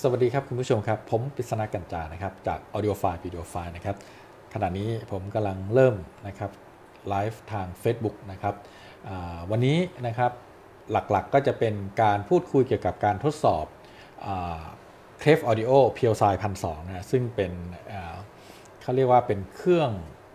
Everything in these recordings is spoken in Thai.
สวัสดีครับคุณผู้ชมครับผมปริศนากัญจานะครับจาก Audio File Video File นะครับขณะนี้ผมกำลังเริ่มนะครับไลฟ์ทาง Facebook นะครับวันนี้นะครับหลักๆก็จะเป็นการพูดคุยเกี่ยวกับการทดสอบเคฟออดิโอเพียวไซ1,200นะซึ่งเป็นเขาเรียกว่าเป็นเครื่อง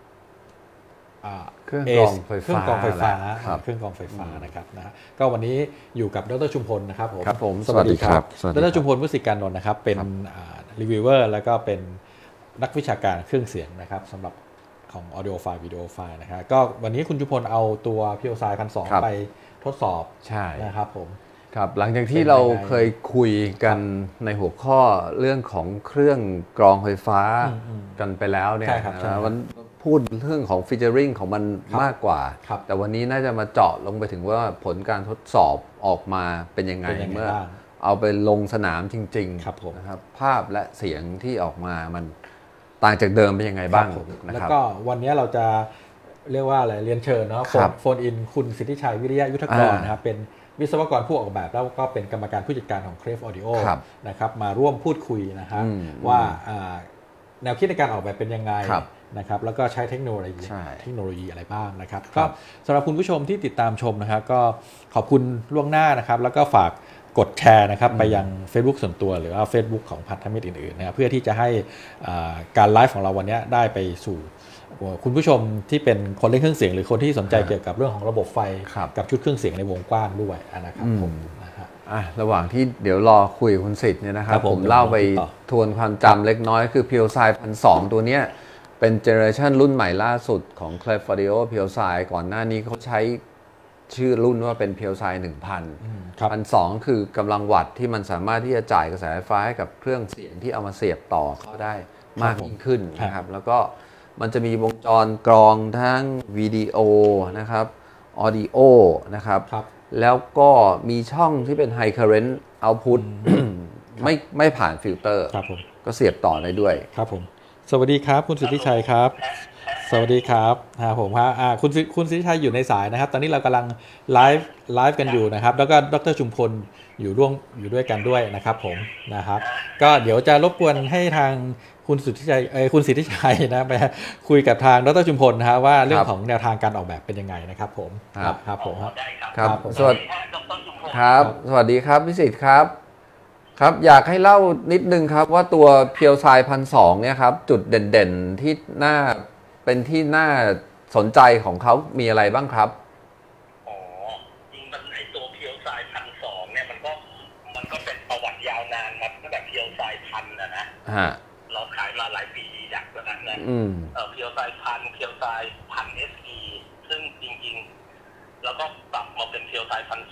กรองไฟฟ้าเครื่องกรองไฟฟ้านะครับนะก็วันนี้อยู่กับดร.ชุมพลนะครับผมครับผมสวัสดีครับดร.ชุมพลมุสิการนนท์นะครับเป็นรีวิวเวอร์แล้วก็เป็นนักวิชาการเครื่องเสียงนะครับสำหรับของ Audio File Video File นะครับก็วันนี้คุณชุมพลเอาตัวเพียวไซ1,200ไปทดสอบนะครับผมครับหลังจากที่เราเคยคุยกันในหัวข้อเรื่องของเครื่องกรองไฟฟ้ากันไปแล้วเนี่ยมันพูดเรื่องของฟีเจอริงของมันมากกว่าแต่วันนี้น่าจะมาเจาะลงไปถึงว่าผลการทดสอบออกมาเป็นยังไงเมื่อเอาไปลงสนามจริงๆนะครับภาพและเสียงที่ออกมามันต่างจากเดิมเป็นยังไงบ้างแล้วก็วันนี้เราจะเรียกว่าอะไรเรียนเชิญเนาะโฟนอินคุณสิทธิชัยวิริยะยุทธกรนะครับเป็นวิศวกรผู้ออกแบบแล้วก็เป็นกรรมการผู้จัดการของเครฟออดิโอนะครับมาร่วมพูดคุยนะฮะว่าแนวคิดในการออกแบบเป็นยังไงนะครับแล้วก็ใช้เทคโนโลยีอะไรบ้างนะครับก็สำหรับคุณผู้ชมที่ติดตามชมนะครับก็ขอบคุณล่วงหน้านะครับแล้วก็ฝากกดแชร์นะครับไปยัง Facebook ส่วนตัวหรือว่า Facebook ของพันธมิตรอื่นๆนะครับเพื่อที่จะให้การไลฟ์ของเราวันนี้ได้ไปสู่คุณผู้ชมที่เป็นคนเล่นเครื่องเสียงหรือคนที่สนใจเกี่ยวกับเรื่องของระบบไฟกับชุดเครื่องเสียงในวงกว้างด้วยนะครับผมระหว่างที่เดี๋ยวรอคุยคุณสิทธิ์เนี่ยนะครับผมเล่าไปทวนความจำเล็กน้อยคือ PureSign 1,200 ตัวเนี้ยเป็นเจเนอเรชันรุ่นใหม่ล่าสุดของ Clef Audio PureSign ก่อนหน้านี้เขาใช้ชื่อรุ่นว่าเป็น PureSign 1,200 คือกำลังวัตต์ที่มันสามารถที่จะจ่ายกระแสไฟฟ้าให้กับเครื่องเสียงที่เอามาเสียบต่อเข้าได้มากยิ่งขึ้นนะครับแล้วก็มันจะมีวงจรกรองทั้งวิดีโอนะครับออดิโอนะครับแล้วก็มีช่องที่เป็น High Current Output ไม่ผ่านฟิลเตอร์ก็เสียบต่อได้ด้วยครับผมสวัสดีครับคุณสิทธิชัยครับสวัสดีครับผมฮะคุณสิทธิชัยอยู่ในสายนะครับตอนนี้เรากำลังไลฟ์กันอยู่นะครับแล้วก็ดร.ชุมพลอยู่ด้วยกันด้วยนะครับผมนะครับก็เดี๋ยวจะรบกวนให้ทางคุณสิทธิชัยนะไปคุยกับทางดร.ชุมพลนะฮะว่าเรื่องของแนวทางการออกแบบเป็นยังไงนะครับผมครับผมครับสวัสดีครับสวัสดีครับพิสิทธิ์ครับครับอยากให้เล่านิดนึงครับว่าตัวเพียวไซ1,200เนี่ยครับจุดเด่นๆที่เป็นที่น่าสนใจของเขามีอะไรบ้างครับจริงมันไอตัวเพียวไซ1,200เนี่ยมันก็เป็นประวัติยาวนานมาตั้งแต่เพียวไซ1,000นะเราขายมาหลายปีดักแล้วนะเพียวไซ1,000เพียวไซ1,000 SE ซึ่งจริงๆแล้วก็ปรับมาเป็นเพียวไซ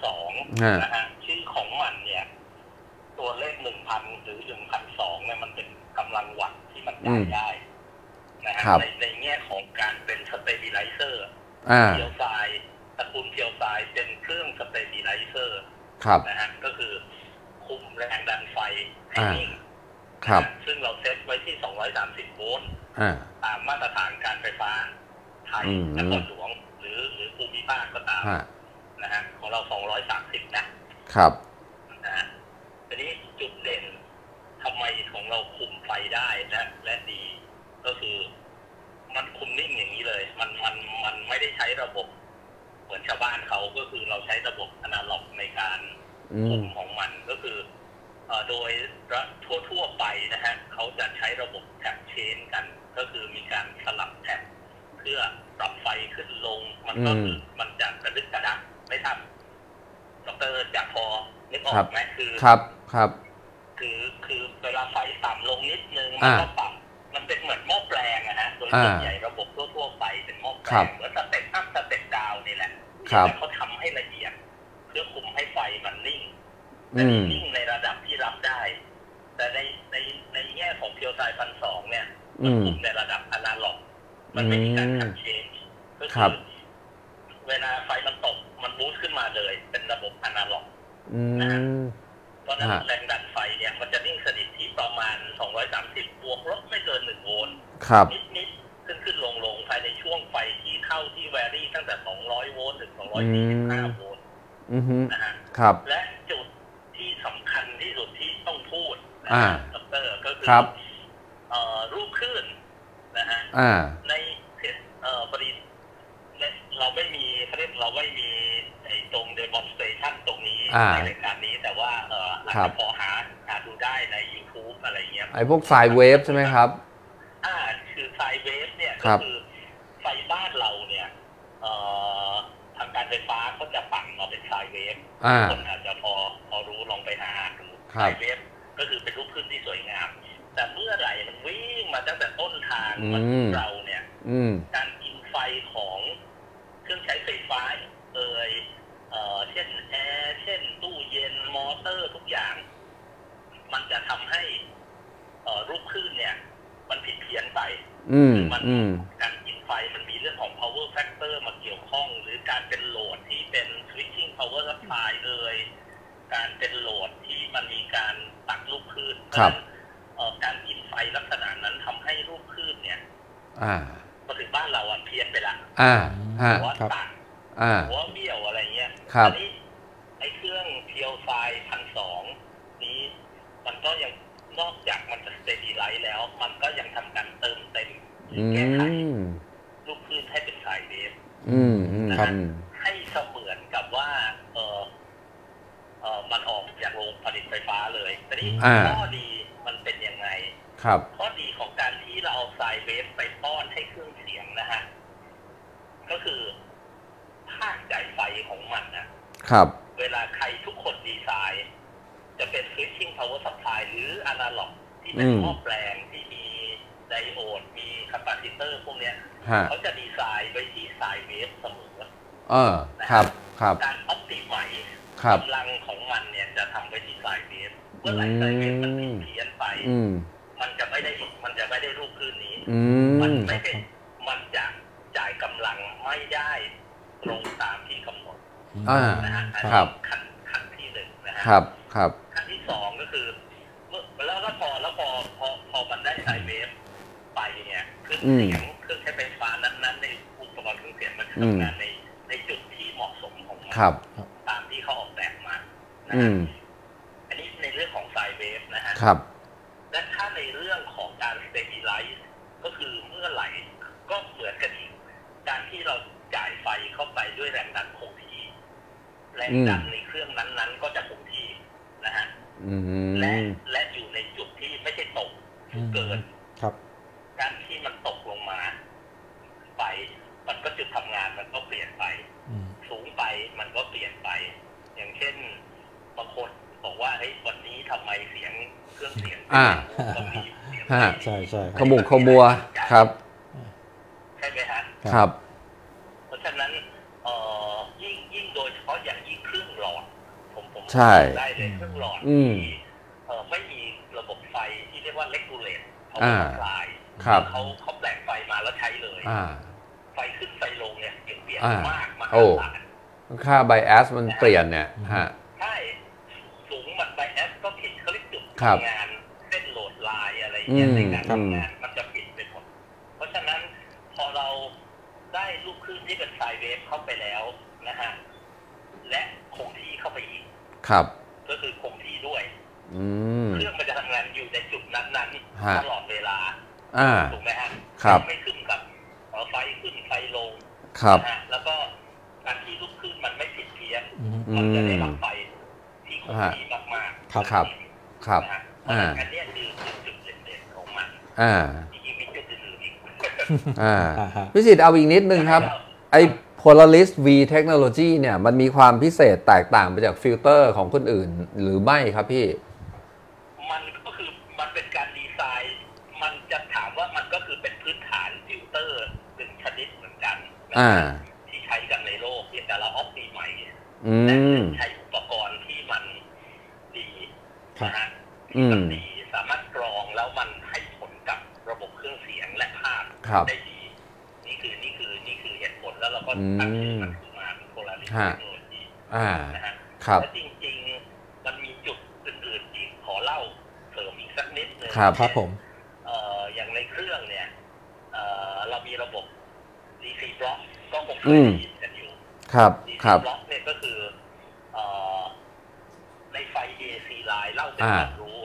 1,200นะฮะชื่อของมันเนี่ยตัวเลข 1,000 หรือ 1,200 เนี่ยมันเป็นกำลังวัตต์ที่มันจ่ายได้นะฮะในแง่ของการเป็นสเตบิไลเซอร์เพียวไซตระกูลเพียวไซเป็นเครื่องสเตบิไลเซอร์นะฮะก็คือคุมแรงดันไฟให้นิ่งซึ่งเราเซตไว้ที่230 โวลต์ตามมาตรฐานการไฟฟ้าไทยนครหลวงหรือภูมิภาคก็ตามนะฮะของเรา230นะครับนะฮะทีนี้จุดเด่นทำไมของเราคุมไฟได้และดีก็คือมันคุมนิ่งอย่างนี้เลยมันไม่ได้ใช้ระบบเหมือนชาวบ้านเขาก็คือเราใช้ระบบอนาล็อกในการคุมของมันก็คือโดยทั่วไปนะฮะเขาจะใช้ระบบแท็บเชนกันก็คือมีการสลับแท็บเพื่อปรับไฟขึ้นลงมันก็คือมันจะกระดึกกระดักไม่ทำดร.จะพอนึกออกไหมคือคือเวลาไฟต่ำลงนิดนึงมันก็ปรับมันเป็นเหมือนหม้อแปลงนะฮะโดยส่วนใหญ่ระบบทั่วไปเป็นหม้อแปลงเหมือนสเต็ปอัพสเต็ปดาวนี่แหละแต่เขาทำให้ละเอียดเพื่อคุมให้ไฟมันนิ่งแต่นิ่งในระดับที่รับได้แต่ในแง่ของเพียวไซ1,200เนี่ยมันคุมในระดับอนาล็อกมันไม่มีการทัชเชนก็คือเวลาไฟมันตกมันบูสต์ขึ้นมาเลยเป็นระบบอนาล็อกนะฮะเพราะนั้นแรงดันไฟเนี่ยมันจะนิ่งสนิทที่ประมาณ230บวกลบไม่เกิน1 โวลต์นิดขึ้นลงภายในช่วงไฟที่เข้าที่แวรี่ตั้งแต่200 โวลต์ถึง245 โวลต์นะฮะและจุดที่สำคัญที่สุดที่ต้องพูดดร.ก็คือรูปคลื่นนะฮะในพอดีเราไม่มีเขาเรียกเราไม่มีไอ้ตรง demonstration ตรงนี้ในรายการนี้แต่ว่าอาจจะพอหาดูได้ใน YouTube อะไรเงี้ยไอ้พวกไซด์เวฟใช่ไหมครับคือไซด์เวฟเนี่ยก็คือไฟบ้านเราเนี่ยทางการไฟฟ้าเขาจะปั่นมาเป็นไซด์เวฟคนอาจจะพอรู้ลองไปหาดูไซด์เวฟก็คือเป็นรูปคลื่นที่สวยงามแต่เมื่อไหร่มันวิ่งมาตั้งแต่ต้นทางมาถึงเราเนี่ยการกินไฟของเครื่องใช้ไฟฟ้าเช่นแอร์เช่นตู้เย็นมอเตอร์ทุกอย่างมันจะทำให้รูปคลื่นเนี่ยมันผิดเพี้ยนไปมันการกินไฟมันมีเรื่องของ power factor มาเกี่ยวข้องหรือการเป็นโหลดที่เป็น switching power supply การเป็นโหลดที่มันมีการตัดรูปคลื่นการกินไฟลักษณะนั้นทำให้รูปคลื่นเนี่ยมาถึงบ้านเราเพี้ยนไปละหัวตัดหัวเบี้ยวอะไรเงี้ยอันนี้ไอ้เครื่องเพียวไฟ1,200นี้มันก็ยังนอกจากมันจะ stabilize แล้วมันก็ยังทำการเติมเต็มแก้ไขลูกคลื่นให้เป็นไซด์เวฟนะครับให้เสมือนกับว่ามันออกจากโรงผลิตไฟฟ้าเลยแต่นี้ข้อดีมันเป็นยังไงข้อดีของการที่เราเอาไซด์เวฟไปป้อนให้เครื่องเสียงนะฮะก็คือภาคจ่ายไฟของมันนะครับเวลาใครทุกคนดีไซน์จะเป็น switching power supply หรือ analog ที่เป็นหม้อแปลงที่มีไดโอดมีคาปาซิเตอร์พวกเนี้ยเขาจะดีไซน์ไว้ที่ไซด์เวฟเสมอครับการ optimize กำลังของมันเนี่ยจะทำไว้ที่ไซด์เวฟเมื่อไหร่ไซด์เวฟมันผิดเพี้ยนไปมันจะไม่ได้รูปคลื่นนี้มันจะจ่ายกำลังไม่ได้ตรงตามที่กำหนดนะฮะขั้นที่หนึ่งนะฮะขั้นที่สองก็คือแล้วพอมันได้ไซด์เวฟไปเนี่ยเครื่องเสียงเครื่องใช้ไฟฟ้านั้นในอุปกรณ์เครื่องเสียงมันทำงานในจุดที่เหมาะสมของมันตามที่เขาออกแบบมานะอันนี้ในเรื่องของไซด์เวฟนะฮะและถ้าในเรื่องของการ stabilize ก็คือเมื่อไหร่ก็เหมือนกันอีกการที่เราจ่ายไฟเข้าไปด้วยแรงดันคงที่แรงดันในเครื่องนั้นก็จะคงที่นะฮะและอยู่ในจุดที่ไม่ใช่ตกเกินการที่มันตกลงมาไปมันก็จุดทำงานมันก็เปลี่ยนไปสูงไปมันก็เปลี่ยนไปอย่างเช่นบางคนบอกว่าเฮ้ยวันนี้ทำไมเสียงเครื่องเสียงใช่ขมุกขมัวครับใช่ไหมฮะครับเพราะฉะนั้นยิ่งโดยเฉพาะอย่างยิ่งเครื่องหลอดผมได้เลยเครื่องหลอดที่ไม่มีระบบไฟที่เรียกว่า regulate power supply เขาแปลงไฟมาแล้วใช้เลยไฟขึ้นไฟลงเนี่ยเปลี่ยนมากมหาศาลค่า bias มันเปลี่ยนเนี่ยใช่สูงมัน bias ก็ผิดเขาเรียกจุดทำงานเส้นโหลดลายอะไรอย่างเงี้ยในการทำงานมันจะผิดไปหมดเพราะฉะนั้นพอเราได้ลูกคลื่นที่เป็นไซด์เวฟเข้าไปแล้วนะฮะและคงที่เข้าไปอีกก็คือคงที่ด้วยเครื่องมันจะทำงานอยู่ในจุดนั้นๆตลอดเวลาถูกไหมฮะไม่ขึ้นกับไฟขึ้นไฟลงนะฮะแล้วก็การที่ลูกคลื่นมันไม่ผิดเพี้ยนมันจะได้รับไฟที่คงที่มากๆนะฮะอันนี้คือจุดเด่นๆของมันจริงๆมีจุดอื่นอีกพิสิทธิ์เอาอีกนิดนึงครับไอ้ Polaris V Technology เนี่ยมันมีความพิเศษแตกต่างไปจากฟิลเตอร์ของคนอื่นหรือไม่ครับพี่มันก็คือมันเป็นการดีไซน์มันจะถามว่ามันก็คือเป็นพื้นฐานฟิลเตอร์หนึ่งชนิดเหมือนกันที่ใช้กันในโลกเพียงแต่เราออปติไมซ์และใช้อุปกรณ์ที่มันดีนะฮะที่มันดีสามารถกรองแล้วมันให้ผลกับระบบเครื่องเสียงและภาพได้ดีนี่คือเหตุผลแล้วเราก็ตั้งชื่อมันขึ้นมาเป็น Polaris Technology นะฮะและจริงๆมันมีจุดอื่นๆอีกขอเล่าเสริมอีกสักนิดนึงครับผมอย่างในเครื่องเนี่ยเรามีระบบ DC block ก็คงเคยได้ยินกันอยู่ DC block เนี่ยก็คือในไฟ AC line เล่าเป็นความรู้ไว้นิดนึง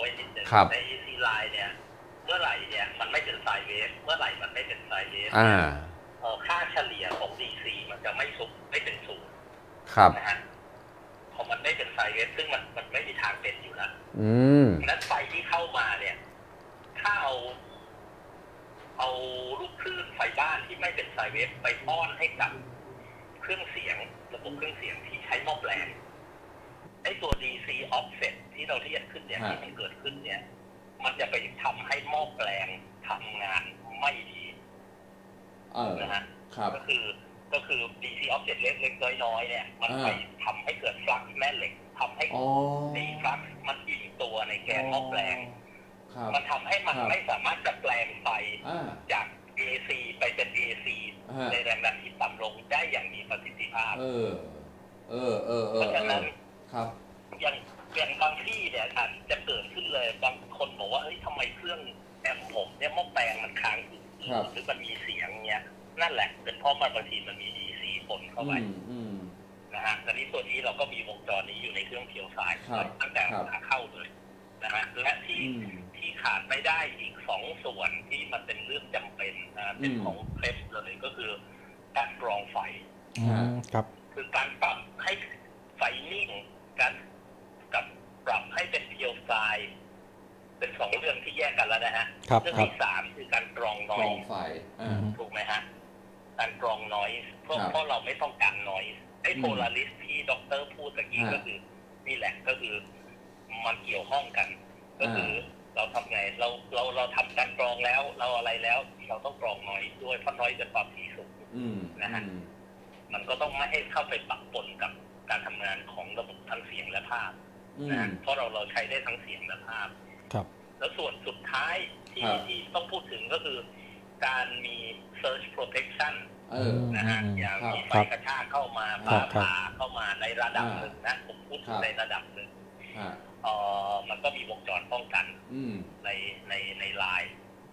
ใน AC line เนี่ยเมื่อไหร่เนี่ยมันไม่เป็นไซด์เวฟเมื่อไหร่มันไม่เป็นไซด์เวฟค่าเฉลี่ยของ DC มันจะไม่เป็นศูนย์นะฮะพอมันไม่เป็นไซด์เวฟซึ่งมันไม่มีทางเป็นอยู่แล้วนั้นไฟที่เข้ามาเนี่ยถ้าเอาลูกคลื่นไฟบ้านที่ไม่เป็นไซด์เวฟไปป้อนให้กับเครื่องเสียงระบบเครื่องเสียงที่ใช้หม้อแปลงไอ้ตัว DC offset ที่เราเรียกขึ้นเนี่ยที่มันเกิดขึ้นเนี่ยมันจะไปทำให้หม้อแปลงทำงานไม่ดีนะฮะก็คือ DC offset เล็กๆน้อยๆเนี่ยมันไปทำให้เกิดฟลักซ์แม่เหล็กทำให้ดีฟลักซ์มันอิ่มตัวในแกนหม้อแปลงมันทำให้มันไม่สามารถจะแปลงไฟจาก AC ไปเป็น AC ในแรงดันที่ต่ำลงได้อย่างมีประสิทธิภาพเพราะฉะนั้นอย่างบางที่เนี่ยอาจจะเกิดขึ้นเลยบางคนบอกว่าเฮ้ยทำไมเครื่องแอมผมเนี่ยหม้อแปลงมันค้างหรือมันมีเสียงเงี้ยนั่นแหละเป็นเพราะมันบางทีมันมี DC ผลเข้าไปนะฮะแต่นี้ตัวนี้เราก็มีวงจรนี้อยู่ในเครื่องเพียวสายตั้งแต่ขาเข้าเลยนะฮะและที่ขาดไม่ได้อีก2ส่วนที่มันเป็นเรื่องจำเป็นเป็นของเคลฟเลยก็คือการกรองไฟครับคือการปรับให้ไฟนิ่งการกับปรับให้เป็นเพียวไซด์เป็น2เรื่องที่แยกกันแล้วนะฮะเรื่องที่3คือการกรองนอยส์ถูกไหมฮะการกรองนอยส์เพราะเราไม่ต้องการนอยส์ไอ้โพลาริสที่ด็อกเตอร์พูดตะกี้ก็คือนี่แหละก็คือมันเกี่ยวข้องกันก็คือเราทำไงเราทำการกรองแล้วเราอะไรแล้วเราต้องกรองนอยส์ด้วยเพราะนอยส์จะปรับที่สูงนะฮะมันก็ต้องไม่ให้เข้าไปปะปนกับการทำงานของระบบทั้งเสียงและภาพนะเพราะเราใช้ได้ทั้งเสียงและภาพแล้วส่วนสุดท้ายที่ต้องพูดถึงก็คือการมี surge protection นะฮะอย่างมีไฟกระชากเข้ามาฟ้าผ่าเข้ามาในระดับหนึ่งนะผมพูดในระดับหนึ่งมันก็มีวงจรป้องกันในไลน์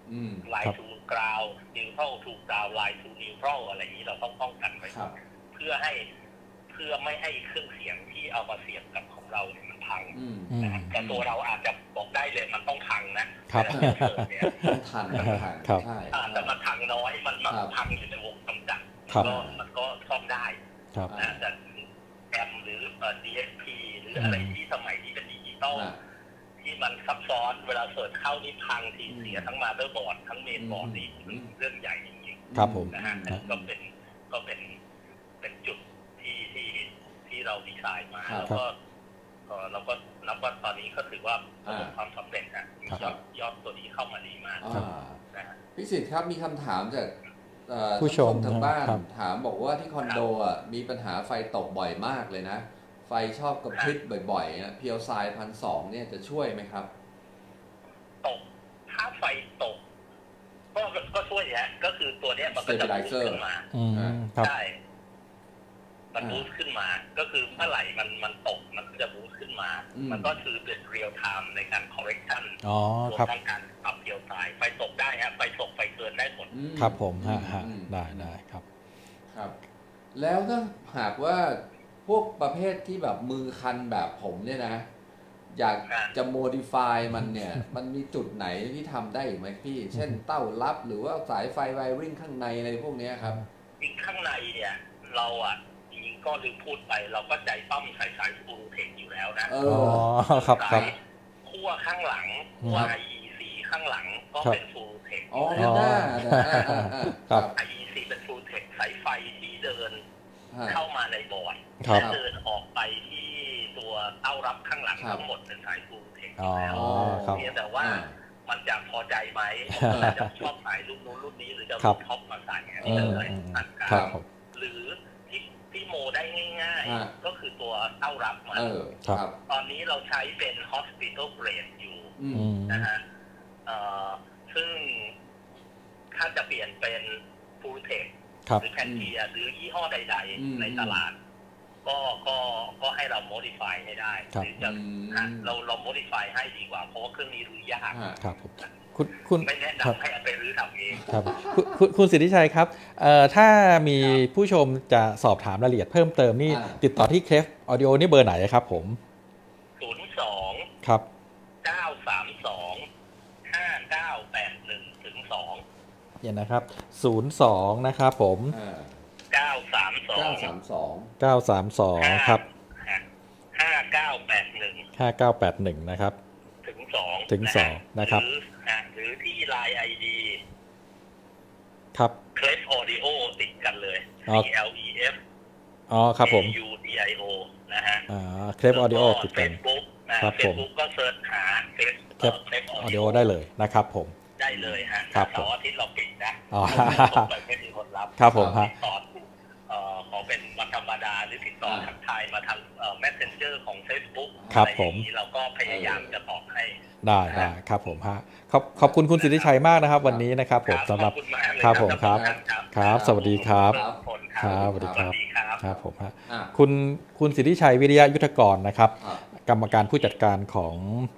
to ground neutral to ground line to neutral อะไรนี้เราต้องป้องกันไว้เพื่อไม่ให้เครื่องเสียงที่เอามาเสียบกับของเราเนี่ยมันพังนะแต่ตัวเราอาจจะบอกได้เลยมันต้องพังนะต้องพังใช่แต่มันพังน้อยมันพังอยู่ในวงจำกัดมันก็ซ่อมได้นะแต่แอมหรือ DSP หรืออะไรที่สมัยที่เป็นดิจิตอลที่มันซับซ้อนเวลาเสิร์ชเข้านี่พังทีเสียทั้งมาเตอร์บอร์ดทั้งเมนบอร์ดนี่เรื่องใหญ่จริงๆครับผมนะฮะก็เป็นจุดที่เราดีไซน์มาแล้วก็เราก็นับว่าตอนนี้ก็ถือว่าประสบความสำเร็จนะยอดตัวนี้เข้ามาดีมากพี่สิทธิ์ครับมีคำถามจากผู้ชมทางบ้านถามบอกว่าที่คอนโดมีปัญหาไฟตกบ่อยมากเลยนะไฟชอบกระพริบบ่อยๆนะเพียวไซด์1,200เนี่ยจะช่วยไหมครับตกถ้าไฟตกก็ช่วยฮะก็คือตัวนี้มันก็จะบูสต์ขึ้นมาใช่มันบูสต์ขึ้นมาก็คือเมื่อไหร่มันตกมันก็จะบูสต์ขึ้นมามันก็คือเป็นเรียลไทม์ในการ correction รวมทั้งการปรับเพียวไซด์ไฟตกได้ฮะไฟตกไฟเกินได้หมดครับผมได้ครับแล้วถ้าหากว่าพวกประเภทที่แบบมือคันแบบผมเนี่ยนะอยากจะ modify มันเนี่ยมันมีจุดไหนที่ทำได้อีกไหมพี่เช่นเต้ารับหรือว่าสายไฟไวริ่งข้างในอะไรพวกนี้ครับจริงข้างในเนี่ยเราจริงก็ลืมพูดไปเราก็ใจปั้มสายฟูลเทคอยู่แล้วนะครับขั้วข้างหลัง YEC ข้างหลังก็เป็นฟูลเทคYEC เป็นฟูลเทคสายไฟที่เดินเข้ามาในบอร์ดและเดินออกไปที่ตัวเต้ารับข้างหลังทั้งหมดเป็นสายฟูลเทคแล้วเพียงแต่ว่ามันจะพอใจไหมจะชอบสายรุ่นนู้นรุ่นนี้หรือจะรุ่นท็อปมาใส่นี่เลยหรือที่โมได้ง่ายๆก็คือตัวเต้ารับมันตอนนี้เราใช้เป็น hospital grade อยู่นะฮะซึ่งถ้าจะเปลี่ยนเป็น full tech หรือแพนเทียหรือยี่ห้อใดๆในตลาดก็ให้เรา modify ให้ได้หรือจะเรา modify ให้ดีกว่าเพราะว่าเครื่องนี้รื้อยากครับคุณไม่แนะนำให้เอาไปรื้อทำเองครับคุณสิทธิชัยครับถ้ามีผู้ชมจะสอบถามรายละเอียดเพิ่มเติมนี่ติดต่อที่ Clef Audio นี่เบอร์ไหนครับผม 02 ครับ 932 เนี่ยนะครับ02นะครับผม 932 ครับ 5981 นะครับถึง2 นะครับหรือที่ Line ID ครับ Clef Audio ติดกันเลย CLEF ครับผม AUDIO นะฮะ Clef Audio ติดกันครับผม Facebook ก็เสิร์ชหา Clef Audio ได้เลยนะครับผมได้เลยฮะเสาร์อาทิตย์เราปิดนะไม่มีคนรับครับผมฮะขอเป็นวันธรรมดาหรือติดต่อทักทายมาทาง Messenger ของ Facebook ครับผมเราก็พยายามจะตอบให้ได้ครับผมฮะขอบคุณคุณสิทธิชัยมากนะครับวันนี้นะครับผมสำหรับครับผมครับสวัสดีครับสวัสดีครับผมฮะคุณสิทธิชัยวิริยะยุทธกรนะครับกรรมการผู้จัดการของ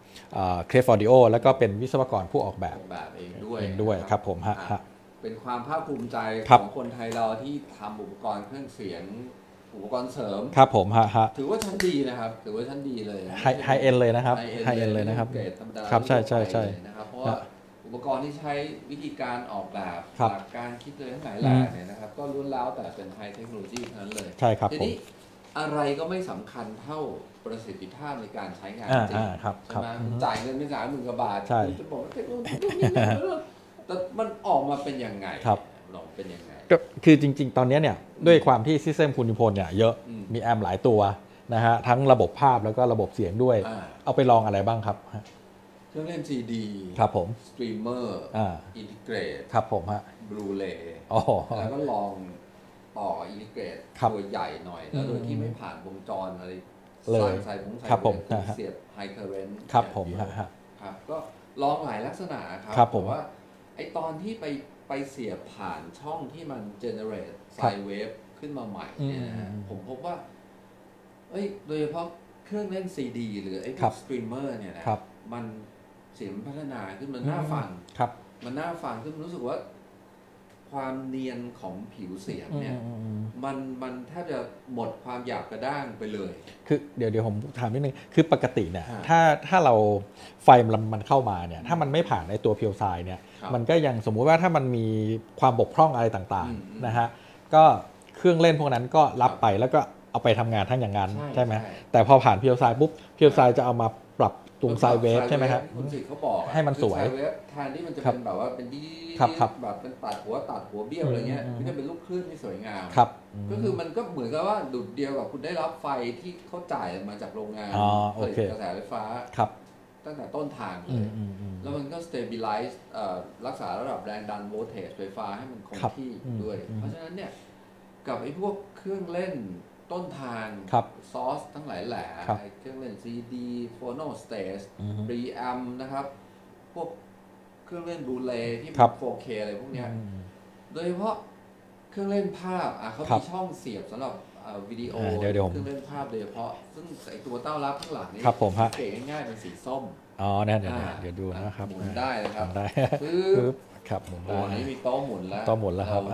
Clef Audio แล้วก็เป็นวิศวกรผู้ออกแบบเองด้วยครับผมฮะเป็นความภาคภูมิใจของคนไทยเราที่ทำอุปกรณ์เครื่องเสียงอุปกรณ์เสริมครับผมฮะถือว่าชั้นดีนะครับถือว่าชั้นดีเลยไฮเอ็นเลยนะครับไฮเอ็นเลยนะครับครับใช่นะครับเพราะว่าอุปกรณ์ที่ใช้วิธีการออกแบบหลักการคิดเลยทั้งหลายแหล่เนี่ยนะครับก็ล้วนแล้วแต่เป็นไฮเทคโนโลยีทั้งนั้นเลยใช่ครับทีนี้อะไรก็ไม่สำคัญเท่าประสิทธิภาพในการใช้งานจริงใช่ไหมจ่ายเงินไป30,000 กว่าบาทจะบอกว่าเทคโนโลยีแต่มันออกมาเป็นยังไงลองเป็นยังไงก็คือจริงๆตอนนี้เนี่ยด้วยความที่ซิสเต็มคุณนิพนธ์เนี่ยเยอะมีแอมหลายตัวนะฮะทั้งระบบภาพแล้วก็ระบบเสียงด้วยเอาไปลองอะไรบ้างครับเครื่องเล่นซีดีครับผมสตรีมเมอร์อินทิเกรตครับผมฮะบลูเรย์แล้วก็ลองต่ออินทิเกรตตัวใหญ่หน่อยแล้วโดยที่ไม่ผ่านวงจรอะไรเลยใส่ผงใส่เสียบไฮเคอร์เรนต์ครับผมครับก็ลองหลายลักษณะครับผมว่าไอตอนที่ไปเสียบผ่านช่องที่มันเจเนเรตไซน์เวฟขึ้นมาใหม่เนี่ยนะผมพบว่าโดยเฉพาะเครื่องเล่นซีดีหรือไอ้พวกสตรีมเมอร์เนี่ยนะมันเสียงพัฒนาขึ้นมันน่าฟังมันน่าฟังขึ้นรู้สึกว่าความเนียนของผิวเสียงเนี่ยมันแทบจะหมดความหยาบกระด้างไปเลยคือเดี๋ยวผมถามนิดนึงคือปกติเนี่ยถ้าเราไฟมันเข้ามาเนี่ยถ้ามันไม่ผ่านในตัวเพียวไซด์เนี่ยมันก็ยังสมมุติว่าถ้ามันมีความบกพร่องอะไรต่างๆนะฮะก็เครื่องเล่นพวกนั้นก็รับไปแล้วก็เอาไปทำงานทั้งอย่างนั้นใช่ไหมแต่พอผ่านเพียวไซด์ปุ๊บเพียวไซด์จะเอามาปรับตรงไซด์เวฟใช่ไหมครับคุณสิทธิ์เขาบอกให้มันสวยแทนที่มันจะเป็นแบบว่าเป็นดีแบบเป็นตัดหัวเบี้ยวอะไรเงี้ยมันจะเป็นลูกคลื่นที่สวยงามก็คือมันก็เหมือนกับว่าดุดเดียวกับคุณได้รับไฟที่เขาจ่ายมาจากโรงงานผลิตกระแสไฟฟ้าตั้งแต่ต้นทางเลยแล้วมันก็ stabilize รักษาระดับแรงดันโวลเทจไฟฟ้าให้มันคงที่ด้วยเพราะฉะนั้นเนี่ยกับไอ้พวกเครื่องเล่นต้นทางซอสทั้งหลายแหล่เครื่องเล่น CD Phono Stage Preamp นะครับพวกเครื่องเล่นบลูเรย์ที่เป็น 4K อะไรพวกเนี้ยโดยเฉพาะเครื่องเล่นภาพเขามีช่องเสียบสำหรับวิดีโอเครื่องเล่นภาพโดยเฉพาะซึ่งไอตัวเต้ารับข้างหลังนี่เก๋ง่ายๆเป็นสีส้มเนี่ยเดี๋ยวดูนะครับหมุนได้นะครับปึ๊บครับหมุนได้อันนี้มีโต๊ะหมุนแล้วครับ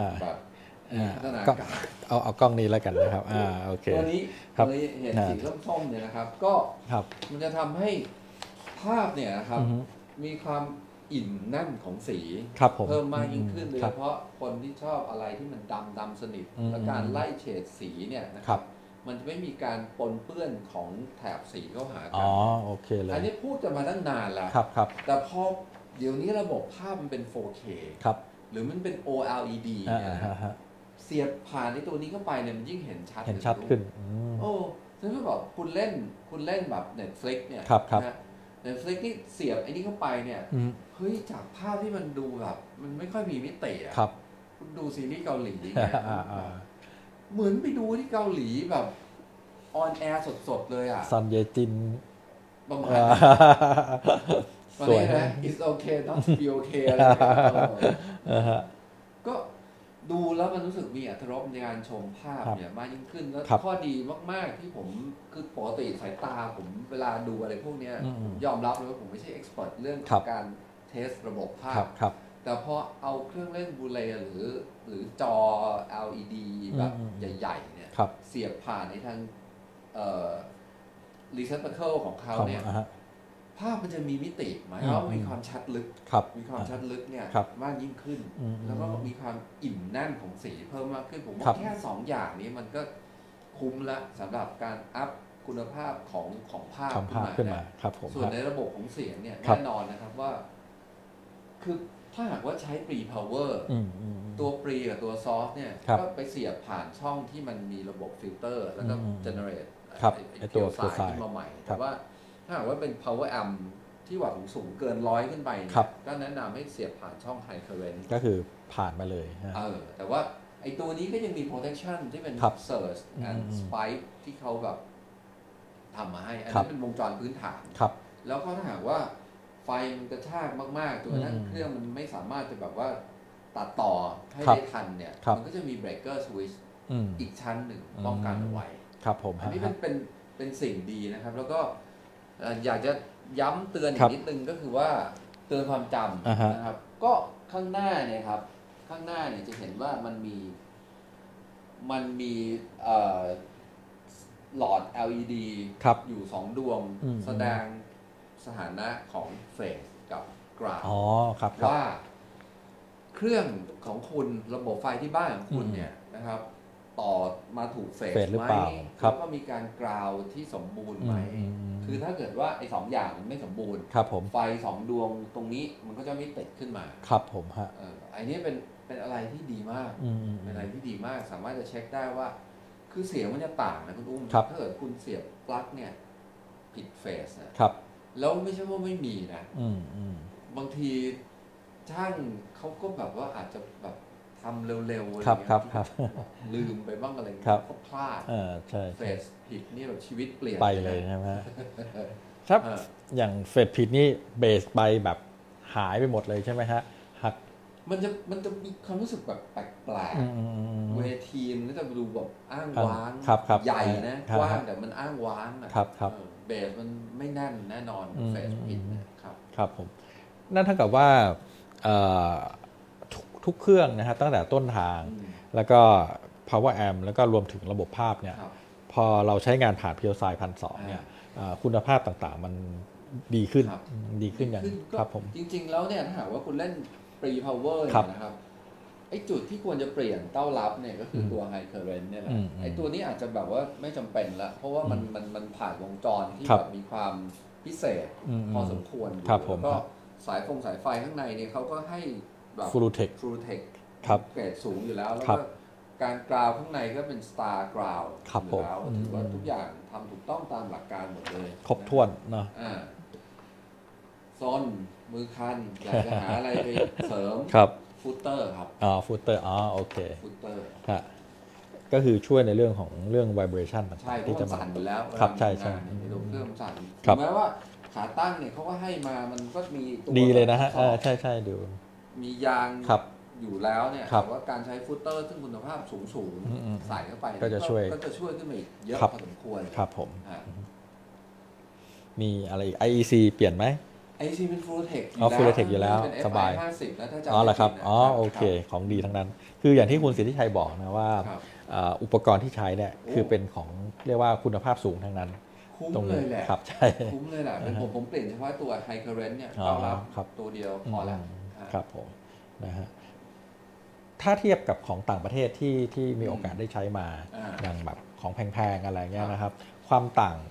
ก็เอากล้องนี้แล้วกันนะครับโอเคตัวนี้เห็นสีส้มๆเนี่ยนะครับก็มันจะทำให้ภาพเนี่ยนะครับมีความอิ่มแน่นของสีเพิ่มมากยิ่งขึ้นโดยเฉพาะคนที่ชอบอะไรที่มันดำสนิทและการไล่เฉดสีเนี่ยนะครับมันจะไม่มีการปนเปื้อนของแถบสีเข้าหากันโอเคเลยอันนี้พูดกันมาตั้งนานแล้วแต่พอเดี๋ยวนี้ระบบภาพมันเป็น 4K หรือมันเป็น OLED เนี่ยเสียบผ่านในตัวนี้เข้าไปเนี่ยมันยิ่งเห็นชัดขึ้นซึ่งถ้าบอกคุณเล่นแบบ Netflix เนี่ยนะ Netflix นี่เสียบไอ้นี่เข้าไปเนี่ยเฮ้ยจากภาพที่มันดูแบบมันไม่ค่อยมีมิติอ่ะคุณดูซีรีส์เกาหลีเนี่ยเหมือนไปดูที่เกาหลีแบบออนแอร์สดๆเลยอ่ะซันเยจินประมาณสวยนะ It's okay not to be okay อะไรก็ดูแล้วมันรู้สึกมีอรรถรสในการชมภาพเนี่ยมากยิ่งขึ้นแล้วข้อดีมากๆที่ผมคือปกติสายตาผมเวลาดูอะไรพวกนี้ยอมรับเลยว่าผมไม่ใช่เอ็กซ์เพรสเรื่องการเทสระบบภาพแต่พอเอาเครื่องเล่นบลูเรย์หรือจอ LED แบบใหญ่ๆเนี่ยเสียบผ่านในทางreceptacle ของเขาเนี่ยภาพมันจะมีมิติหมายว่ามีความชัดลึกมีความชัดลึกเนี่ยมากยิ่งขึ้นแล้วก็มีความอิ่มแน่นของสีเพิ่มมากขึ้นผมว่าแค่2อย่างนี้มันก็คุ้มละสำหรับการอัพคุณภาพของภาพขึ้นมาส่วนในระบบของเสียงเนี่ยแน่นอนนะครับว่าคือถ้าหากว่าใช้ pre power ตัว pre กับตัว soft เนี่ยก็ไปเสียบผ่านช่องที่มันมีระบบฟิลเตอร์แล้วก็ generate ตัวสายขึ้นมาใหม่แต่ว่าถ้าหากว่าเป็น power amp ที่วัตต์สูงเกิน100ขึ้นไปก็แนะนำให้เสียบผ่านช่อง high current ก็คือผ่านมาเลยแต่ว่าไอตัวนี้ก็ยังมี protection ที่เป็น surge and spike ที่เขาแบบทำมาให้อันนี้เป็นวงจรพื้นฐานแล้วก็ถ้าหากว่าไฟมันกระชากมากๆจนกระทั่งเครื่องมันไม่สามารถจะแบบว่าตัดต่อให้ได้ทันเนี่ยมันก็จะมี breaker switch อีกชั้นหนึ่งป้องกันเอาไว้ครับผมอันนี้เป็นสิ่งดีนะครับแล้วก็อยากจะย้ำเตือนอีกนิดนึงก็คือว่าเตือนความจำนะครับก็ข้างหน้าเนี่ยครับข้างหน้าเนี่ยจะเห็นว่ามันมีหลอด LED อยู่2ดวงแสดงสถานะของเฟสกับกราวว่าเครื่องของคุณระบบไฟที่บ้านของคุณเนี่ยนะครับต่อมาถูกเฟสไหมแล้วก็มีการกราวที่สมบูรณ์ไหมคือถ้าเกิดว่าไอ้2อย่างมันไม่สมบูรณ์ไฟ2ดวงตรงนี้มันก็จะไม่ติดขึ้นมาครับผมฮะไอ้นี้เป็นอะไรที่ดีมากเป็นอะไรที่ดีมากสามารถจะเช็คได้ว่าคือเสียงมันจะต่างนะคุณอุ้มถ้าเกิดคุณเสียบปลั๊กเนี่ยผิดเฟสนะครับแล้วไม่ใช่ว่าไม่มีนะบางทีช่างเขาก็แบบว่าอาจจะแบบทำเร็วๆอะไรอย่างเงี้ยลืมไปบ้างอะไรก็พลาดเฟสผิดนี่แบบชีวิตเปลี่ยนไปเลยใช่ไหมครับอย่างเฟสผิดนี่เบสไปแบบหายไปหมดเลยใช่ไหมฮะหักมันจะมีความรู้สึกแบบแปลกๆเวทีมันก็จะดูแบบอ้างว้างใหญ่นะกว้างแต่มันอ้างว้างเบสมันไม่แน่นแน่นอนเฟสผิดครับผมนั่นเท่ากับว่าทุกเครื่องนะฮะตั้งแต่ต้นทางแล้วก็ power amp แล้วก็รวมถึงระบบภาพเนี่ยพอเราใช้งานผ่าน PSI 1,200เนี่ยคุณภาพต่างๆมันดีขึ้นอย่างครับผมจริงๆแล้วเนี่ยถ้าหากว่าคุณเล่น pre power เนี่ยนะครับไอ้จุดที่ควรจะเปลี่ยนเต้ารับเนี่ยก็คือตัว high current เนี่ยแหละไอ้ตัวนี้อาจจะแบบว่าไม่จำเป็นละเพราะว่ามันผ่านวงจรที่แบบมีความพิเศษพอสมควรแล้วก็สายไฟข้างในเนี่ยเขาก็ให้แบบ Full Tech เกรดสูงอยู่แล้วแล้วก็การกราวข้างในก็เป็น Star กราวอยู่แล้วถือว่าทุกอย่างทำถูกต้องตามหลักการหมดเลยครบถ้วนเนาะซนมือคันอยากจะหาอะไรไปเสริมฟุตเตอร์ครับฟุตเตอร์โอเคฟุตเตอร์ก็คือช่วยในเรื่องของเรื่อง vibration ต่างๆที่จะสั่นอยู่แล้วครับใช่เครื่องสั่นแม้ว่าขาตั้งเนี่ยเขาก็ให้มามันก็มีตัวดีเลยนะฮะใช่ดูมียางอยู่แล้วเนี่ยแต่ว่าการใช้ฟุตเตอร์ซึ่งคุณภาพสูงใส่เข้าไปก็จะช่วยขึ้นมาอีกเยอะพอสมควรครับผมมีอะไรอีก IEC เปลี่ยนไหม IEC เป็น Full Tech อยู่แล้วสบาย 50แล้วถ้าจำเหรอครับโอเคของดีทั้งนั้นคืออย่างที่คุณสิทธิชัยบอกนะว่าอุปกรณ์ที่ใช้เนี่ยคือเป็นของเรียกว่าคุณภาพสูงทั้งนั้นคุ้มเลยแหละครับใช่คุ้มเลยแหละเป็นผมเปลี่ยนเฉพาะตัว High Current เนี่ยรับตัวเดียวพอแล้วครับผมนะฮะถ้าเทียบกับของต่างประเทศที่มีโอกาสได้ใช้มาอย่างแบบของแพงๆอะไรเงี้ยนะครับความต่าง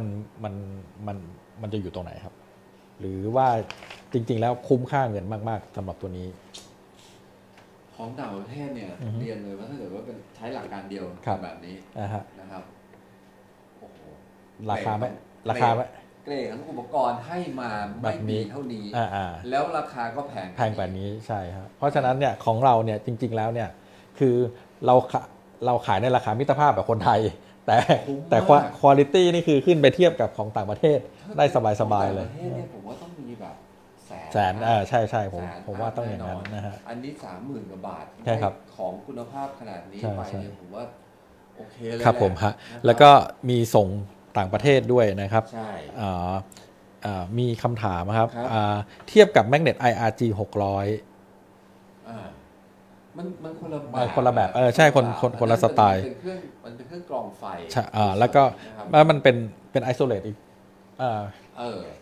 มันจะอยู่ตรงไหนครับหรือว่าจริงๆแล้วคุ้มค่าเงินมากๆสำหรับตัวนี้ของต่างประเทศเนี่ยเรียนเลยว่าถ้าเกิดว่าเป็นใช้หลักการเดียวแบบนี้นะครับโอ้โหราคาไหมเกรดของอุปกรณ์ให้มาไม่มีเท่านี้แล้วราคาก็แพงกว่านี้ใช่ครับเพราะฉะนั้นเนี่ยของเราเนี่ยจริงๆแล้วเนี่ยคือเราขายในราคามิตรภาพแบบคนไทยแต่คุณภาพนี่คือขึ้นไปเทียบกับของต่างประเทศได้สบายๆเลยผมว่าต้องมีแบบแสนใช่ผมว่าต้องอย่างนั้นนะฮะอันนี้ 30,000 กว่าบาทใช่ครับของคุณภาพขนาดนี้ไปเนี่ยผมว่าโอเคเลยครับผมฮะแล้วก็มีส่งต่างประเทศด้วยนะครับใช่มีคำถามครับเทียบกับ Magnet IRG 600 มันคนละแบบใช่คนละสไตล์มันเป็นเครื่องกรองไฟแล้วก็มันเป็นไอโซเลตอีก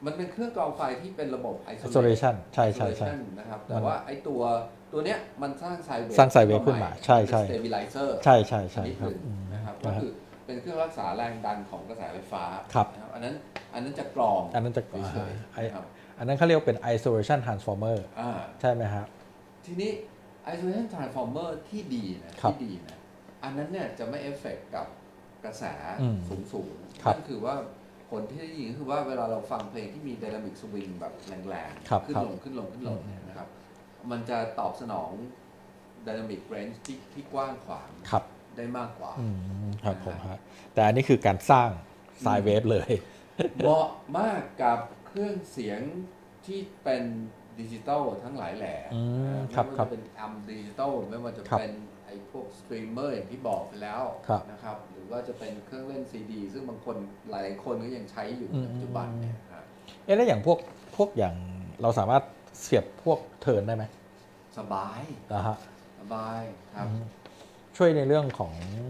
มันเป็นเครื่องกรองไฟที่เป็นระบบ isolation ใช่นะครับแต่ว่าไอ้ตัวเนี้ยมันสร้างไซเวฟขึ้นมาใช่ stabilizer ใช่ครับนะครับก็คือเป็นเครื่องรักษาแรงดันของกระแสไฟฟ้านะครับอันนั้นจะกรองอันนั้นเขาเรียกเป็น isolation transformer ใช่ไหมครับทีนี้ isolation transformer ที่ดีนะอันนั้นเนี่ยจะไม่เอฟเฟกต์กับกระแสสูงนั่นคือว่าผลที่ได้ยินก็คือว่าเวลาเราฟังเพลงที่มี dynamic swing แบบแรงๆขึ้นลงเนี่ยนะครับมันจะตอบสนอง dynamic range ที่กว้างขวางได้มากกว่าครับผมฮะแต่อันนี้คือการสร้างไซน์เวฟเลยเหมาะมากกับเครื่องเสียงที่เป็นดิจิตอลทั้งหลายแหล่ไม่ว่าจะเป็นแอมดิจิตอลไม่ว่าจะเป็นไอ้พวกสตรีมเมอร์อย่างที่บอกไปแล้วนะครับหรือว่าจะเป็นเครื่องเล่นซีดีซึ่งบางคนหลายคนก็ยังใช้อยู่ในปัจจุบันเนี่ยครับแล้วอย่างพวกอย่างเราสามารถเสียบพวกเทิร์นได้ไหมสบายสบายครับช่วยในเรื่องของ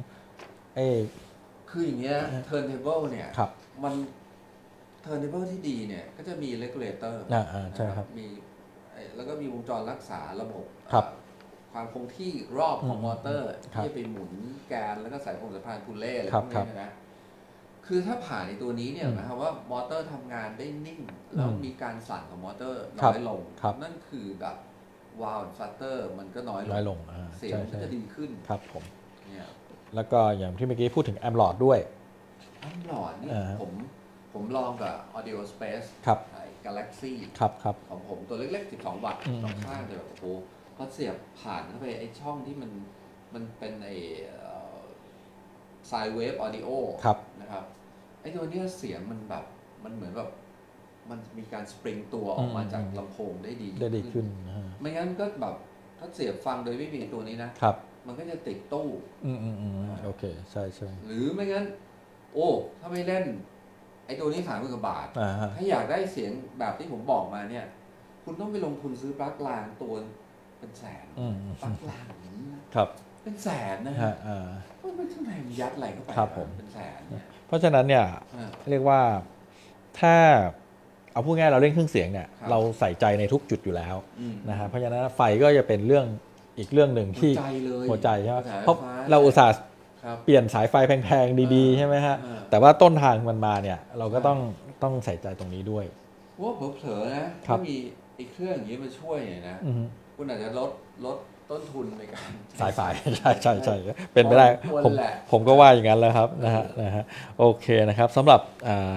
คืออย่างเงี้ย turntable เนี่ยมันturntable ที่ดีเนี่ยก็จะมี regulator ใช่ครับมีแล้วก็มีวงจรรักษาระบบความคงที่รอบของมอเตอร์ที่ไปหมุนแกนแล้วก็สายพงสายพานพูเล่อะไรพวกนี้นะคือถ้าผ่านในตัวนี้เนี่ยนะครับว่ามอเตอร์ทำงานได้นิ่งแล้วมีการสั่นของมอเตอร์น้อยลงนั่นคือแบบวาล์วฟัตเตอร์มันก็น้อยลงเสียงมันจะดีขึ้นครับผมแล้วก็อย่างที่เมื่อกี้พูดถึงแอมหลอดด้วยแอมหลอดนี่ผมลองกับ Audio Space Galaxy ของผมตัวเล็กๆ12 วัตต์สองข้างเลยโอ้โหพอเสียบผ่านเข้าไปไอ้ช่องที่มันเป็นไอ้ไซด์เวฟออดิโอนะครับไอ้ตัวนี้เสียงมันแบบมันเหมือนแบบมันมีการสปริงตัวออกมาจากลำโพงได้ดีขึ้นไม่งั้นก็แบบถ้าเสียบฟังโดยไม่มีตัวนี้นะมันก็จะติดตู้โอเคใช่หรือไม่งั้นถ้าไม่เล่นไอ้ตัวนี้30,000 กว่าบาทถ้าอยากได้เสียงแบบที่ผมบอกมาเนี่ยคุณต้องไปลงทุนซื้อปลั๊กรางตัวเป็นแสนปลั๊กรางอย่างนี้เป็นแสนนะฮะมันข้างในมันยัดอะไรเข้าไปเป็นแสนเพราะฉะนั้นเนี่ยเรียกว่าถ้าเอาพูดง่ายเราเล่นเครื่องเสียงเนี่ยเราใส่ใจในทุกจุดอยู่แล้วนะฮะเพราะฉะนั้นไฟก็จะเป็นเรื่องอีกเรื่องหนึ่งที่หัวใจใช่ไหมเพราะเราอุตส่าห์เปลี่ยนสายไฟแพงๆดีๆใช่ไหมฮะแต่ว่าต้นทางมันมาเนี่ยเราก็ต้องใส่ใจตรงนี้ด้วยว่าเผลอๆนะถ้ามีไอ้เครื่องอย่างนี้มาช่วยเนี่ยนะคุณอาจจะลดต้นทุนในการสายไฟใช่เป็นไปได้ผมก็ว่าอย่างนั้นแล้วครับนะฮะโอเคนะครับสำหรับ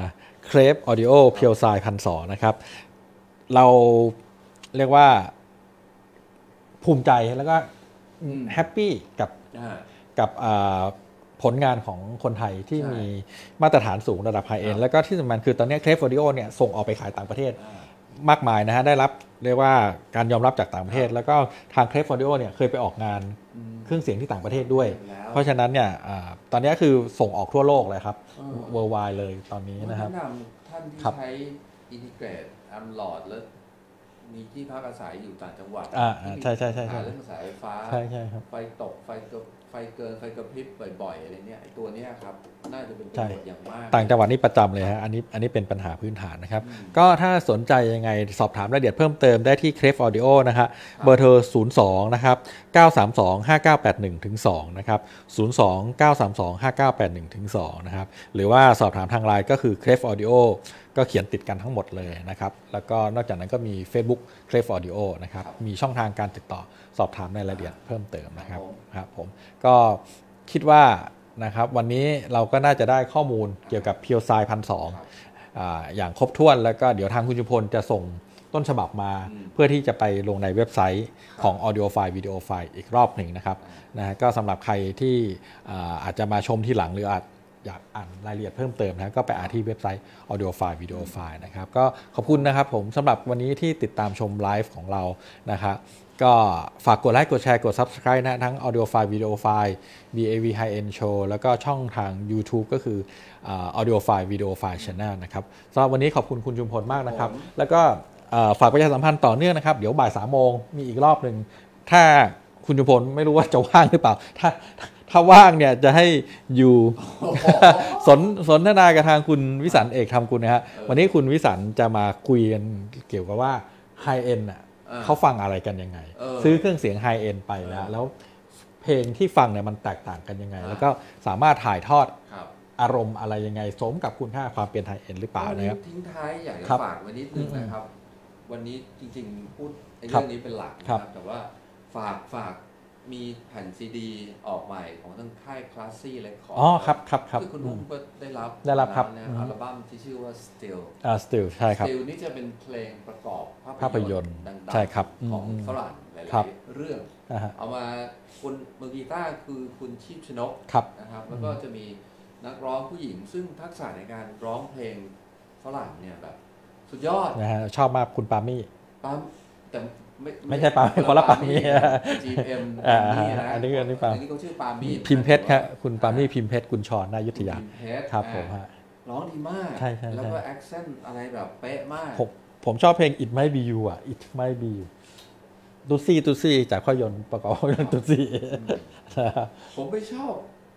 Crave Audio PureSign 1,200นะครับเราเรียกว่าภูมิใจแล้วก็แฮปปี้กับผลงานของคนไทยที่มีมาตรฐานสูงระดับไฮเอ็นด์แล้วก็ที่สำคัญคือตอนนี้ Crave Audio เนี่ยส่งออกไปขายต่างประเทศมากมายนะฮะได้รับเรียกว่าการยอมรับจากต่างประเทศแล้วก็ทาง Crave Audio เนี่ยเคยไปออกงานเครื่องเสียงที่ต่างประเทศด้วยเพราะฉะนั้นเนี่ยตอนนี้คือส่งออกทั่วโลกเลยครับ worldwide เลยตอนนี้นะครับท่านที่ใช้ Integrate อัมหลอดแล้วมีที่พักอาศัยอยู่ต่างจังหวัดใช่เรื่องสายไฟฟ้าไฟตกไฟเกินไฟกระพริบบ่อยๆอะไรเนี่ยไอ้ตัวนี้ครับน่าจะเป็นประโยชน์อย่างมากต่างจังหวัดนี่ประจำเลยฮะอันนี้เป็นปัญหาพื้นฐานนะครับก็ถ้าสนใจยังไงสอบถามรายละเอียดเพิ่มเติมได้ที่ Crave Audio นะฮะเบอร์โทร02นะครับ932-5981-2นะครับ02-932-5981-2นะครับหรือว่าสอบถามทางไลน์ก็คือ Crave Audio ก็เขียนติดกันทั้งหมดเลยนะครับแล้วก็นอกจากนั้นก็มี Facebook Crave Audio นะครับมีช่องทางการติดต่อสอบถามในรายละเอียดเพิ่มเติมนะครับผมก็คิดว่านะครับวันนี้เราก็น่าจะได้ข้อมูลเกี่ยวกับ PureSign 1,200อย่างครบถ้วนแล้วก็เดี๋ยวทางคุณจุพลจะส่งต้นฉบับมาเพื่อที่จะไปลงในเว็บไซต์ของ Audio File Video File อีกรอบหนึ่งนะครับก็สำหรับใครที่อาจจะมาชมที่หลังหรืออยากอ่านรายละเอียดเพิ่มเติมนะก็ไปอ่านที่เว็บไซต์ Audio File Video File นะครับก็ขอบคุณนะครับผมสำหรับวันนี้ที่ติดตามชมไลฟ์ของเรานะครับก็ฝากกดไลค์กดแชร์กด Subscribe นะทั้ง Audio File Video File BAV High End Show แล้วก็ช่องทาง YouTube ก็คือAudio File Video File Channel นะครับสำหรับวันนี้ขอบคุณคุณจุมพลมากนะครับแล้วก็ฝากประชาสัมพันธ์ต่อเนื่องนะครับเดี๋ยวบ่าย 3 โมงมีอีกรอบหนึ่งถ้าคุณชุมพลไม่รู้ว่าจะว่างหรือเปล่าถ้าว่างเนี่ยจะให้อยู่ สนทนากับทางคุณวิสันต์เอกธรรมกุลนะฮะวันนี้คุณวิสันต์จะมาคุยกันเกี่ยวกับว่าไฮเอ็นอ่ะเขาฟังอะไรกันยังไงซื้อเครื่องเสียงไฮเอ็นไปแล้วเพลงที่ฟังเนี่ยมันแตกต่างกันยังไงแล้วก็สามารถถ่ายทอดอารมณ์อะไรยังไงสมกับคุณค่าความเป็นไฮเอ็นหรือเปล่านะครับทิ้งท้ายอยากจะฝากไว้นิดนึงนะครับวันนี้จริงๆพูดเรื่องนี้เป็นหลักนะครับแต่ว่าฝากมีแผ่นซีดีออกใหม่ของทางค่ายคลาสซี่เรคคอร์ดครับที่คุณอุ้มก็ได้รับครับอัลบั้มที่ชื่อว่า Still ใช่ครับ Still นี่จะเป็นเพลงประกอบภาพยนตร์ดังๆใช่ครับของฝรั่งหลายๆเรื่องเอามาคนมือกีตาร์คือคุณชีพชนกนะครับแล้วก็จะมีนักร้องผู้หญิงซึ่งทักษะในการร้องเพลงฝรั่งเนี่ยแบบสุดยอดนะฮะชอบมากคุณปามี่แต่ไม่ใช่ปามี่คนละปามี่ GM อันนี้ปามี่เขาชื่อปามี่พิมเพชรครับคุณปามี่พิมเพชรคุณชรนายุทธยาครับผมฮะร้องดีมากแล้วก็แอคเซนต์อะไรแบบเป๊ะมากผมชอบเพลง It Might Be You อ่ะ It Might Be You ตุซี่จากภาพยนตร์ประกอบภาพยนตร์ตุซี่ผมไปชอบ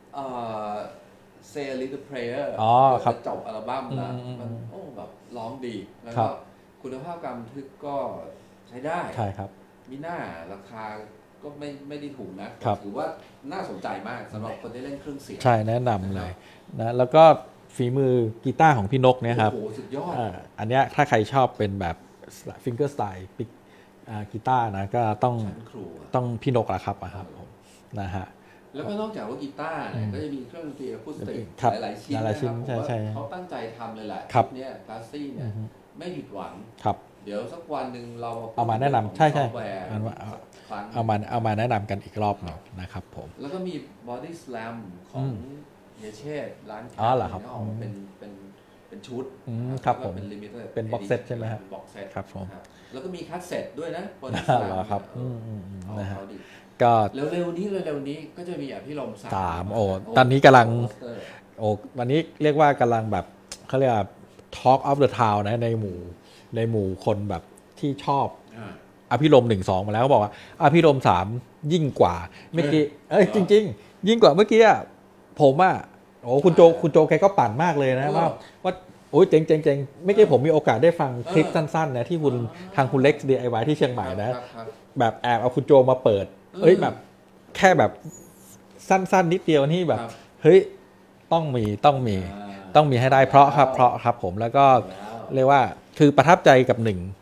Say a Little Prayer ครับจบอัลบั้มนะมันแบบร้องดีแล้วก็คุณภาพการบันทึกก็ใช้ได้ใช่ครับมีหน้าราคาก็ไม่ได้ถูกนะถือว่าน่าสนใจมากสำหรับคนที่เล่นเครื่องเสียงใช่แนะนำเลยนะแล้วก็ฝีมือกีตาร์ของพี่นกเนี่ยครับโอ้โหสุดยอดอันเนี้ยถ้าใครชอบเป็นแบบฟิงเกอร์สไตล์ปิกกีตาร์นะก็ต้องพี่นกละครับผมนะฮะแล้วก็นอกจากว่ากีตาร์เนี่ยก็จะมีเครื่องดนตรีอะคูสติกหลายๆชิ้นนะครับเขาตั้งใจทำเลยแหละเนี่ยคลาสซี่เนี่ยไม่ผิดหวังเดี๋ยวสักวันหนึ่งเราเอามาแนะนำใช่เอามาแนะนำกันอีกรอบหนึ่งนะครับผมแล้วก็มีบอดี้สแลมของเยเช่ร้านเหรอครับออกมาเป็นชุดครับผมเป็นลิมิเต็ดเป็นบ็อกเซตใช่ไหมบ็อกเซตครับผมแล้วก็มีคัสเซ็ตด้วยนะบอดี้สแลมครับนะฮะก็เร็วๆนี้ก็จะมีอภิรมย์ 3โอ้ตอนนี้กำลังวันนี้เรียกว่ากำลังแบบเขาเรียกว่า Talk of the Town นะในหมู่คนแบบที่ชอบอภิรมย์ 1-2 มาแล้วเขาบอกว่าอภิรมย์ 3ยิ่งกว่าเมื่อกี้จริงๆยิ่งกว่าเมื่อกี้ผมคุณโจแกก็ปั่นมากเลยนะว่าโอ้ยเจ๋งเมื่อกี้ผมมีโอกาสได้ฟังคลิปสั้นๆนะที่ทางคุณเล็กซ์ DIY ที่เชียงใหม่นะแบบแอบเอาคุณโจมาเปิดแบบแค่แบบสั้นๆนิดเดียวนี่แบบเฮ้ยต้องมีให้ได้เพราะครับผมแล้วก็เรียกว่าคือประทับใจกับ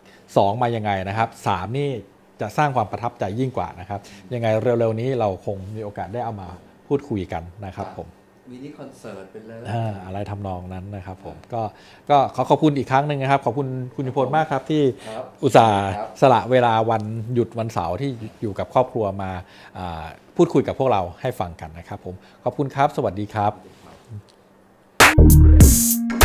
1-2มายังไงนะครับ3นี่จะสร้างความประทับใจยิ่งกว่านะครับยังไงเร็วๆนี้เราคงมีโอกาสได้เอามาพูดคุยกันนะครับผมมินิคอนเสิร์ตเป็นเลยอะไรทำนองนั้นนะครับผมก็ขอบคุณอีกครั้งหนึ่งนะครับขอบคุณคุณชุมพลมากครับที่อุตส่าห์สละเวลาวันหยุดวันเสาร์ที่อยู่กับครอบครัวมาพูดคุยกับพวกเราให้ฟังกันนะครับผมขอบคุณครับสวัสดีครับ